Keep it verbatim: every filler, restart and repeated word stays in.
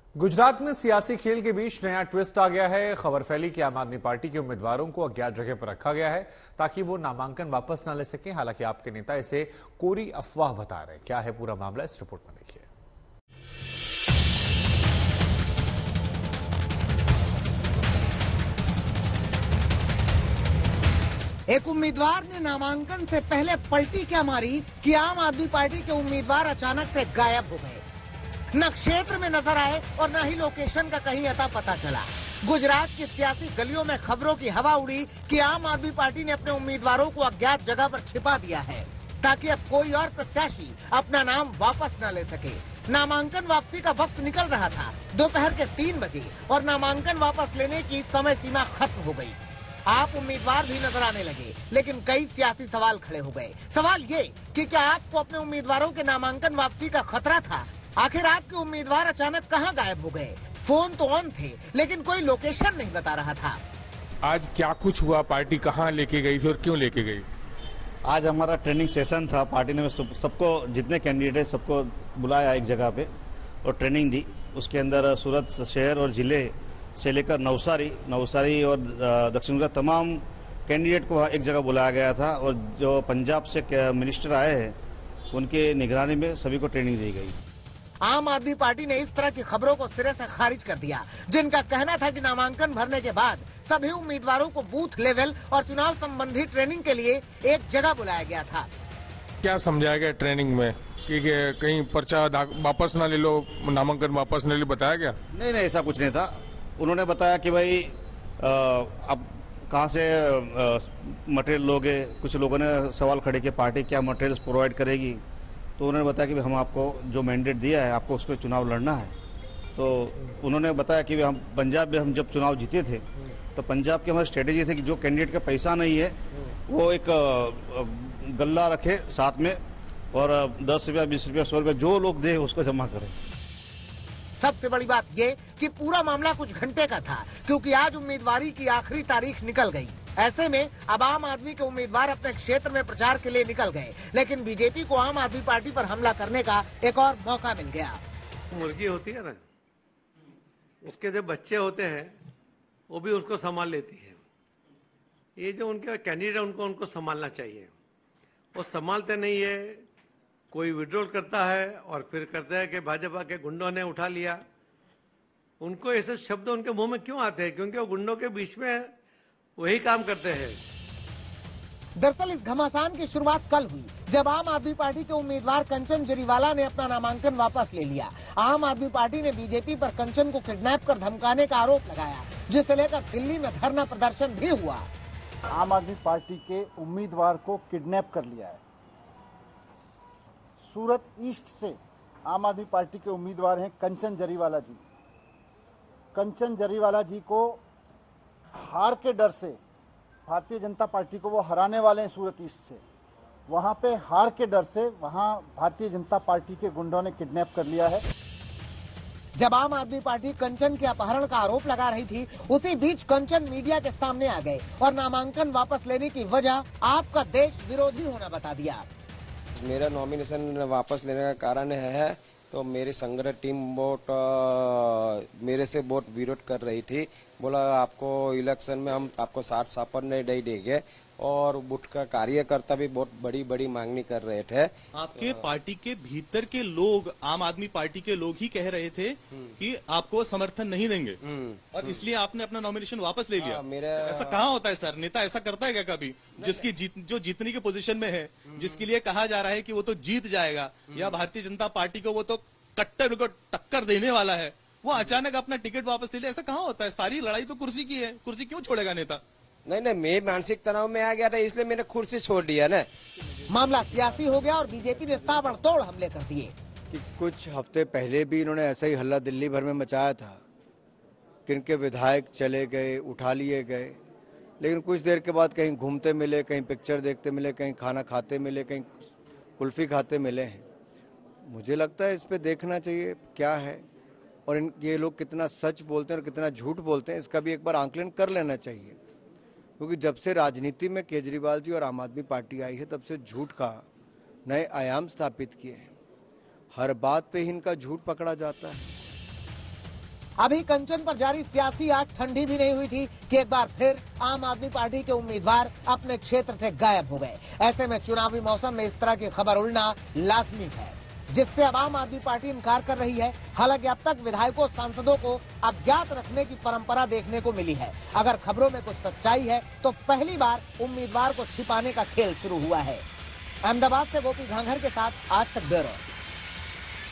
गुजरात में सियासी खेल के बीच नया ट्विस्ट आ गया है। खबर फैली कि आम आदमी पार्टी के उम्मीदवारों को अज्ञात जगह पर रखा गया है ताकि वो नामांकन वापस न ले सकें। हालांकि आपके नेता इसे कोरी अफवाह बता रहे हैं। क्या है पूरा मामला, इस रिपोर्ट में देखिए। एक उम्मीदवार ने नामांकन से पहले पलटी क्या मारी कि आम आदमी पार्टी के उम्मीदवार अचानक से गायब हो गए। न क्षेत्र में नजर आए और न ही लोकेशन का कहीं अता पता चला। गुजरात की सियासी गलियों में खबरों की हवा उड़ी कि आम आदमी पार्टी ने अपने उम्मीदवारों को अज्ञात जगह पर छिपा दिया है ताकि अब कोई और प्रत्याशी अपना नाम वापस न ले सके। नामांकन वापसी का वक्त निकल रहा था, दोपहर के तीन बजे, और नामांकन वापस लेने की समय सीमा खत्म हो गई। आप उम्मीदवार भी नजर आने लगे, लेकिन कई सियासी सवाल खड़े हो गए। सवाल ये कि क्या आपको अपने उम्मीदवारों के नामांकन वापसी का खतरा था? आखिर आपके उम्मीदवार अचानक कहां गायब हो गए? फोन तो ऑन थे, लेकिन कोई लोकेशन नहीं बता रहा था। आज क्या कुछ हुआ, पार्टी कहां लेके गई थी और क्यों लेके गई? आज हमारा ट्रेनिंग सेशन था। पार्टी ने सब, सबको, जितने कैंडिडेट सबको बुलाया एक जगह पे और ट्रेनिंग दी। उसके अंदर सूरत शहर और जिले से लेकर नवसारी नवसारी और दक्षिण गुजरात तमाम कैंडिडेट को एक जगह बुलाया गया था। और जो पंजाब से मिनिस्टर आए हैं उनके निगरानी में सभी को ट्रेनिंग दी गई। आम आदमी पार्टी ने इस तरह की खबरों को सिरे से खारिज कर दिया, जिनका कहना था कि नामांकन भरने के बाद सभी उम्मीदवारों को बूथ लेवल और चुनाव संबंधी ट्रेनिंग के लिए एक जगह बुलाया गया था। क्या समझाया गया ट्रेनिंग में कि कहीं पर्चा वापस ना ले लो, नामांकन वापस न ले, बताया गया? नहीं नहीं, ऐसा कुछ नहीं था। उन्होंने बताया कि भाई अब कहाँ से मटेरियल लोगे। कुछ लोगों ने सवाल खड़े किए पार्टी क्या मटेरियल्स प्रोवाइड करेगी, तो उन्होंने बताया कि हम आपको जो मैंडेट दिया है आपको उस पर चुनाव लड़ना है। तो उन्होंने बताया कि हम पंजाब में हम जब चुनाव जीते थे तो पंजाब की हमारी स्ट्रेटेजी थी कि जो कैंडिडेट का पैसा नहीं है वो एक गल्ला रखे साथ में और दस रुपया बीस रुपया सौ रुपया जो लोग दे उसको जमा करें। सबसे बड़ी बात ये कि पूरा मामला कुछ घंटे का था, क्योंकि आज उम्मीदवारी की आखिरी तारीख निकल गई। ऐसे में अब आम आदमी के उम्मीदवार अपने क्षेत्र में प्रचार के लिए निकल गए, लेकिन बीजेपी को आम आदमी पार्टी पर हमला करने का एक और मौका मिल गया। मुर्गी होती है ना, उसके जो बच्चे होते हैं वो भी उसको संभाल लेती है। ये जो उनके कैंडिडेट उनको उनको संभालना चाहिए, वो संभालते नहीं है। कोई विड्रॉल करता है और फिर कहते हैं कि भाजपा के गुंडों ने उठा लिया। उनको ऐसे शब्द उनके मुंह में क्यों आते हैं? क्योंकि वो गुंडों के बीच में वही काम करते हैं। दरअसल इस घमासान की शुरुआत कल हुई, जब आम आदमी पार्टी के उम्मीदवार कंचन जरीवाला ने अपना नामांकन वापस ले लिया। आम आदमी पार्टी ने बीजेपी पर कंचन को किडनैप कर धमकाने का आरोप लगाया, जिसे लेकर दिल्ली में धरना प्रदर्शन भी हुआ। आम आदमी पार्टी के उम्मीदवार को किडनैप कर लिया है। सूरत ईस्ट से आम आदमी पार्टी के उम्मीदवार हैं कंचन जरीवाला जी। कंचन जरीवाला जी को हार के डर से, भारतीय जनता पार्टी को वो हराने वाले हैं सूरत ईस्ट से, वहां पे हार के डर से वहां भारतीय जनता पार्टी के गुंडों ने किडनैप कर लिया है। जब आम आदमी पार्टी कंचन के अपहरण का आरोप लगा रही थी, उसी बीच कंचन मीडिया के सामने आ गए और नामांकन वापस लेने की वजह आपका देश विरोधी होना बता दिया। मेरा नॉमिनेशन वापस लेने का कारण है तो मेरी संगठन टीम बहुत मेरे से बहुत विरोध कर रही थी। बोला आपको इलेक्शन में हम आपको साथ सापड़ नहीं देंगे, और बूथ का कार्यकर्ता भी बहुत बड़ी बड़ी मांगनी कर रहे थे। आपके पार्टी के भीतर के लोग, आम आदमी पार्टी के लोग ही कह रहे थे कि आपको समर्थन नहीं देंगे और इसलिए आपने अपना नॉमिनेशन वापस ले लिया। मेरे ऐसा कहाँ होता है सर? नेता ऐसा करता है क्या कभी? जिसकी जीत, जो जीतने की पोजीशन में है, जिसके लिए कहा जा रहा है कि वो तो जीत जाएगा या भारतीय जनता पार्टी को वो तो कट्टर को टक्कर देने वाला है, वो अचानक अपना टिकट वापस ले लिया। ऐसा कहाँ होता है? सारी लड़ाई तो कुर्सी की है, कुर्सी क्यों छोड़ेगा नेता? नहीं नहीं, मैं मानसिक तनाव में आ गया था, इसलिए मैंने कुर्सी छोड़ दिया ना। मामला सियासी हो गया और बीजेपी ने ताबड़तोड़ हमले कर दिए। कि कुछ हफ्ते पहले भी इन्होंने ऐसा ही हल्ला दिल्ली भर में मचाया था कि इनके विधायक चले गए, उठा लिए गए, लेकिन कुछ देर के बाद कहीं घूमते मिले, कहीं पिक्चर देखते मिले, कहीं खाना खाते मिले, कहीं कुल्फी खाते मिले हैं। मुझे लगता है इस पे देखना चाहिए क्या है और इन ये लोग कितना सच बोलते हैं और कितना झूठ बोलते हैं, इसका भी एक बार आंकलन कर लेना चाहिए। क्योंकि जब से राजनीति में केजरीवाल जी और आम आदमी पार्टी आई है, तब से झूठ का नए आयाम स्थापित किए हैं। हर बात पे ही इनका झूठ पकड़ा जाता है। अभी कंचन पर जारी सियासी आग ठंडी भी नहीं हुई थी कि एक बार फिर आम आदमी पार्टी के उम्मीदवार अपने क्षेत्र से गायब हो गए। ऐसे में चुनावी मौसम में इस तरह की खबर उड़ना लाजमी है, जिससे अब आम आदमी पार्टी इनकार कर रही है। हालांकि अब तक विधायकों सांसदों को अज्ञात रखने की परंपरा देखने को मिली है। अगर खबरों में कुछ सच्चाई है तो पहली बार उम्मीदवार को छिपाने का खेल शुरू हुआ है। अहमदाबाद से गोपी झांझर के साथ आज तक ब्यूरो।